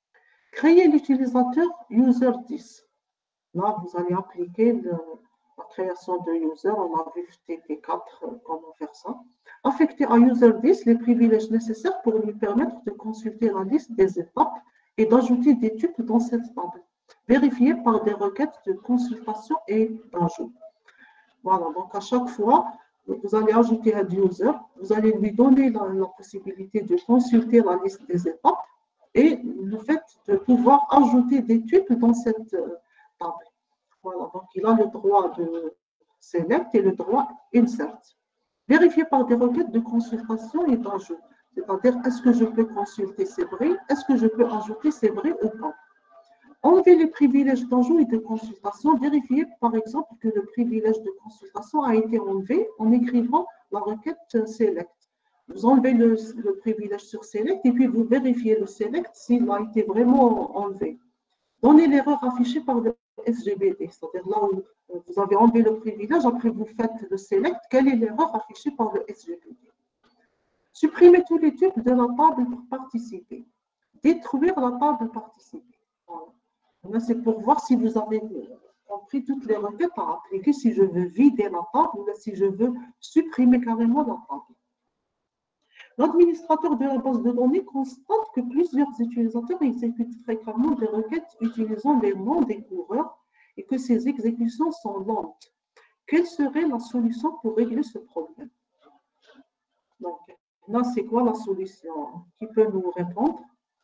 créer l'utilisateur user dix. Là, vous allez appliquer le, la création de user. On a vu T P quatre, euh, comment faire ça. Affecter à user dix les privilèges nécessaires pour lui permettre de consulter la liste des étapes et d'ajouter des tuples dans cette table, vérifiées par des requêtes de consultation et d'ajout. Voilà, donc à chaque fois, vous allez ajouter un user, vous allez lui donner la, la possibilité de consulter la liste des étapes et le fait de pouvoir ajouter des tuples dans cette euh, table. Voilà, donc il a le droit de select et le droit insert. Vérifié par des requêtes de consultation et d'ajout. C'est-à-dire, est-ce que je peux consulter ces bris? Est-ce que je peux ajouter ces bris ou pas? Enlever les privilèges d'ajout et de consultation. Vérifier, par exemple, que le privilège de consultation a été enlevé en écrivant la requête select. Vous enlevez le, le privilège sur select et puis vous vérifiez le select s'il a été vraiment enlevé. Donnez l'erreur affichée par le S G B D, c'est-à-dire là où vous avez enlevé le privilège, après vous faites le select, quelle est l'erreur affichée par le S G B D? Supprimez tous les tuples de la table pour participer. Détruire la table participer. Voilà. C'est pour voir si vous avez compris toutes les requêtes à appliquer, si je veux vider la table ou si je veux supprimer carrément la table. L'administrateur de la base de données constate que plusieurs utilisateurs exécutent fréquemment des requêtes utilisant les noms des coureurs et que ces exécutions sont lentes. Quelle serait la solution pour régler ce problème? Donc, là, c'est quoi la solution? Qui peut nous répondre?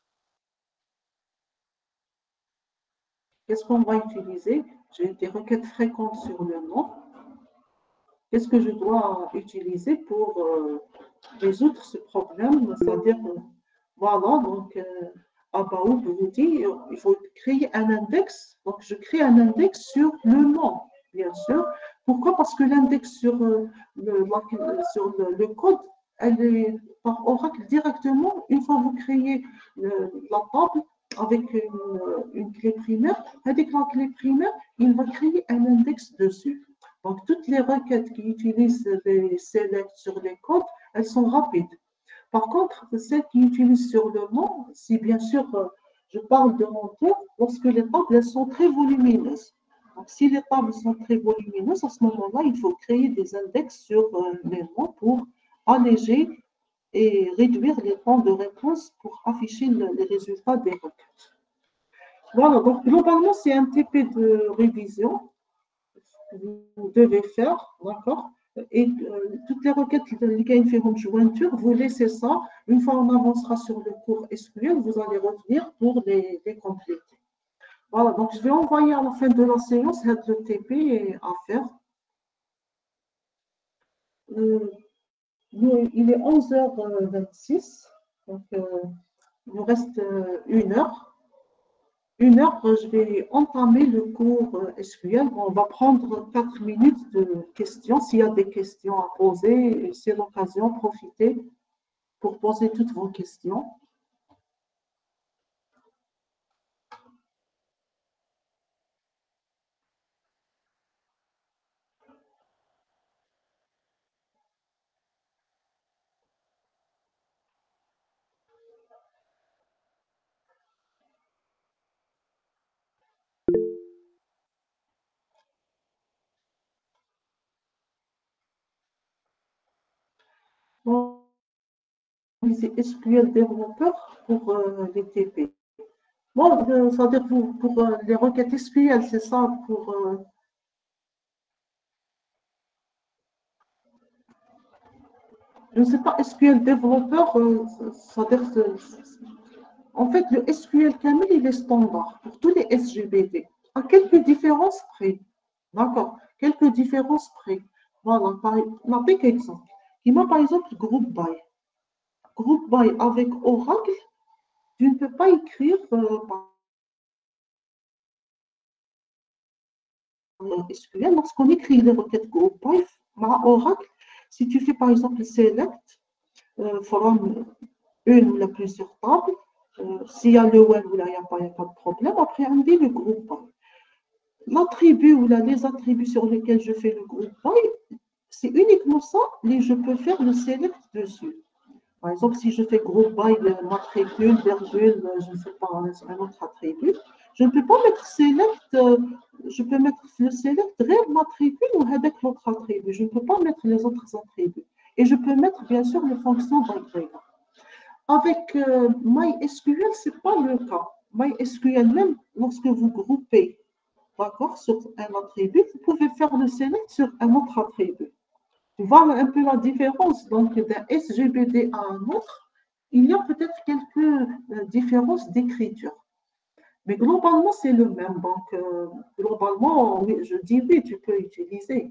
Qu'est-ce qu'on va utiliser? J'ai des requêtes fréquentes sur le nom. Qu'est-ce que je dois utiliser pour euh, résoudre ce problème? C'est-à-dire, euh, voilà, donc, euh, About vous dit, euh, il faut créer un index. Donc, je crée un index sur le nom, bien sûr. Pourquoi? Parce que l'index sur, euh, le, la, sur le, le code, elle est par Oracle directement. Une fois que vous créez le, la table avec une, une clé primaire, avec la clé primaire, il va créer un index dessus. Donc, toutes les requêtes qui utilisent les select sur les codes, elles sont rapides. Par contre, celles qui utilisent sur le nom, si bien sûr je parle de lenteur, lorsque les tables elles sont très volumineuses. Donc, si les tables sont très volumineuses, à ce moment-là, il faut créer des index sur les noms pour alléger et réduire les temps de réponse pour afficher les résultats des requêtes. Voilà, donc globalement, c'est un T P de révision que vous devez faire, d'accord? Et euh, toutes les requêtes lesquelles feront jointure, vous laissez ça. Une fois on avancera sur le cours S Q L, vous allez revenir pour les, les compléter. Voilà, donc je vais envoyer à la fin de la séance le T P à faire. Euh, il est onze heures vingt-six, donc euh, il nous reste euh, une heure. Une heure, je vais entamer le cours S Q L. On va prendre quatre minutes de questions. S'il y a des questions à poser, c'est l'occasion, profitez pour poser toutes vos questions. Bon, c'est S Q L développeur pour euh, les T P. Bon, euh, ça veut dire pour, pour euh, les requêtes S Q L, c'est ça pour... Euh, je ne sais pas, S Q L développeur, euh, ça veut dire... En fait, le S Q L Camel, il est standard pour tous les S G B D. À quelques différences près. D'accord? Quelques différences près. Voilà, par, on a quelques exemples. Il m'a par exemple group by. Group by avec Oracle, tu ne peux pas écrire euh, par S Q L lorsqu'on écrit les requêtes group by par Oracle. Si tu fais par exemple select euh, from une ou la plusieurs tables, euh, s'il y a le web ou là, il n'y a, a, pas de problème, après on dit le group by. L'attribut ou là, les attributs sur lesquels je fais le group by, c'est uniquement ça, mais je peux faire le select dessus. Par exemple, si je fais groupe by euh, matricule, virgule, euh, je ne sais pas, un un autre attribut, je ne peux pas mettre select, euh, je peux mettre le select غير matricule ou avec l'autre attribut. Je ne peux pas mettre les autres attributs. Et je peux mettre bien sûr les fonctions d'agrégat. Avec euh, MySQL, ce n'est pas le cas. MySQL, même lorsque vous groupez, d'accord, sur un attribut, vous pouvez faire le select sur un autre attribut. Tu vois un peu la différence donc d'un S G B D à un autre. Il y a peut-être quelques euh, différences d'écriture. Mais globalement, c'est le même. Donc, euh, globalement, oui, je dis oui, tu peux utiliser.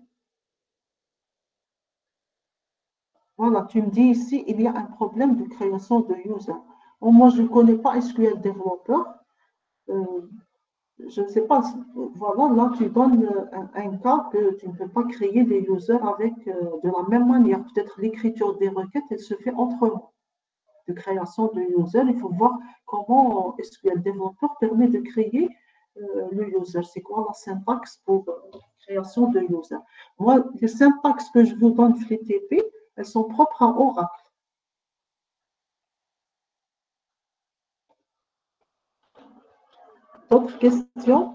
Voilà, tu me dis ici, il y a un problème de création de user. Bon, moi, je ne connais pas S Q L Developer. Euh, je ne sais pas. Voilà, là, tu donnes un, un, cas que tu ne peux pas créer des users avec euh, de la même manière. Peut-être l'écriture des requêtes, elle se fait autrement. De création de user, il faut voir comment S Q L Developer permet de créer euh, le user. C'est quoi la syntaxe pour euh, création de user? Moi, les syntaxes que je vous donne F T P, elles sont propres à Oracle. D'autres questions?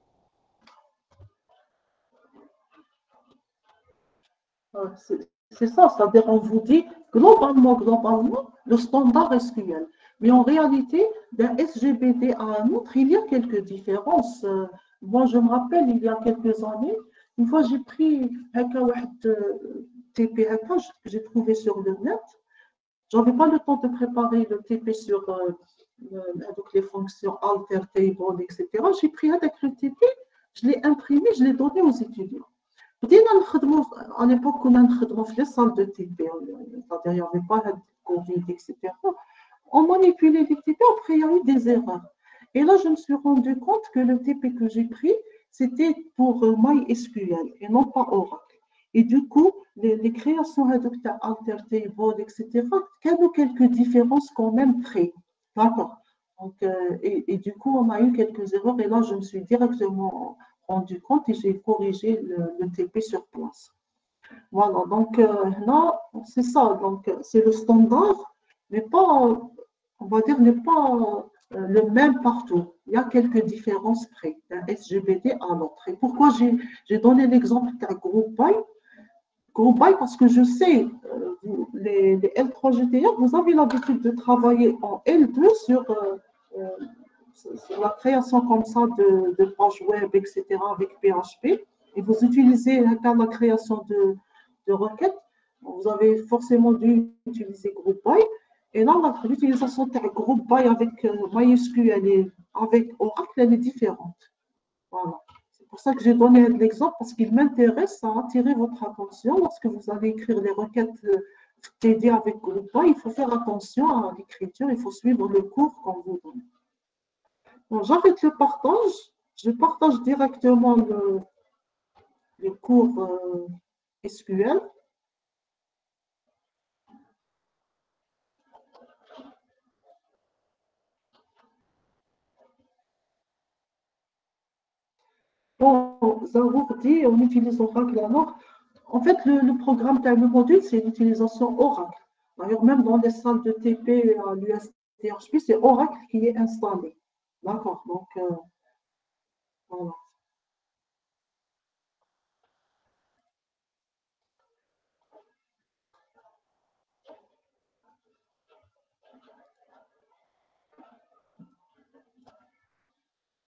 C'est ça, c'est-à-dire on vous dit globalement, globalement, le standard S Q L. Mais en réalité, d'un S G B D à un autre, il y a quelques différences. Euh, Moi, je me rappelle, il y a quelques années, une fois j'ai pris un T P que j'ai trouvé sur le net. Je n'avais pas le temps de préparer le T P sur euh, donc les fonctions alter, table, et cetera. J'ai pris avec le T P, je l'ai imprimé, je l'ai donné aux étudiants. بدينا نخدموا à l'époque كنا نخدموا في les salles de T P, c'est-à-dire il n'y avait pas de Covid, et cetera. On manipulait les T P, après il y a eu des erreurs. Et là, je me suis rendu compte que le T P que j'ai pris, c'était pour MySQL et non pas Oracle. Et du coup, les, les créations d'alter table, et cetera, il y a quelques différences quand même près. D'accord. Donc, euh, et, et du coup, on a eu quelques erreurs et là, je me suis directement rendu compte et j'ai corrigé le, le T P sur place. Voilà, donc euh, là, c'est ça. Donc, c'est le standard, mais pas, on va dire, n'est pas euh, le même partout. Il y a quelques différences près d'un S G B D à l'autre. Et pourquoi j'ai donné l'exemple d'un groupe by? Groupe by parce que je sais, euh, vous, les, les L trois G T R, vous avez l'habitude de travailler en L deux sur euh, euh, sur la création comme ça de, de pages web, et cetera, avec P H P, et vous utilisez la création de, de requêtes, vous avez forcément dû utiliser GroupBy. Et là, l'utilisation de GroupBy avec euh, MySQL et avec Oracle, elle est différente. Voilà. C'est pour ça que j'ai donné l'exemple, parce qu'il m'intéresse à attirer votre attention lorsque vous allez écrire les requêtes euh, T D avec GroupBy. Il faut faire attention à l'écriture, il faut suivre le cours qu'on vous donne. Bon, j'arrête le partage. Je partage directement le, le cours euh, S Q L. Bon, Zarour dit, on utilise Oracle alors. En fait, le, le programme, le module, c'est l'utilisation Oracle. D'ailleurs, même dans les salles de T P à l'U S T H P, c'est Oracle qui est installé. D'accord, donc euh, voilà.